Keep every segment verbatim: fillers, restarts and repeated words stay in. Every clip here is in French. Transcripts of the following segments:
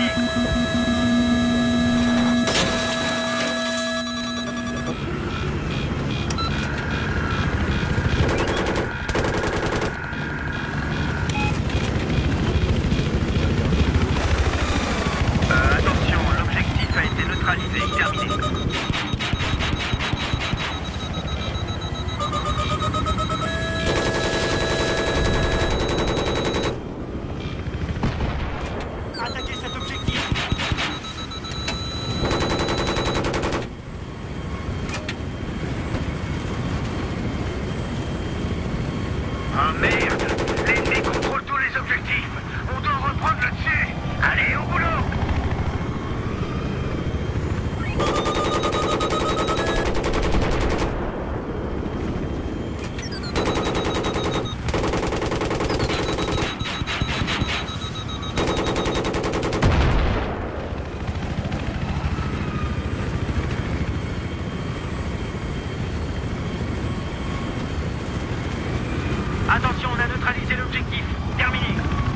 Ah merde! L'ennemi contrôle tous les objectifs! On doit reprendre le dessus! Allez, au boulot! Attention, on a neutralisé l'objectif. Terminé.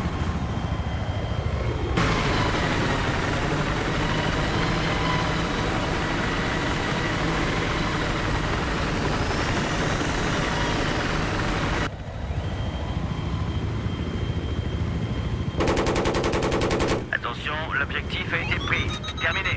Attention, l'objectif a été pris. Terminé.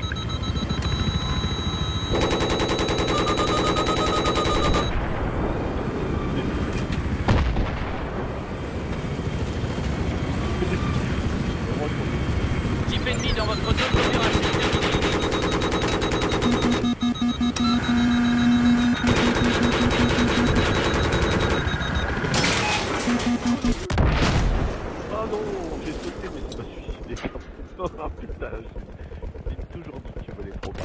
Type ennemi dans votre zone d'opération. Oh non, j'ai sauté mais c'est pas suicidé. Oh putain, j'ai toujours dit que tu volais trop bas.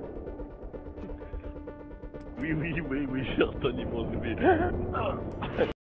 Oui, oui, oui, oui, j'ai retenu mon bébé.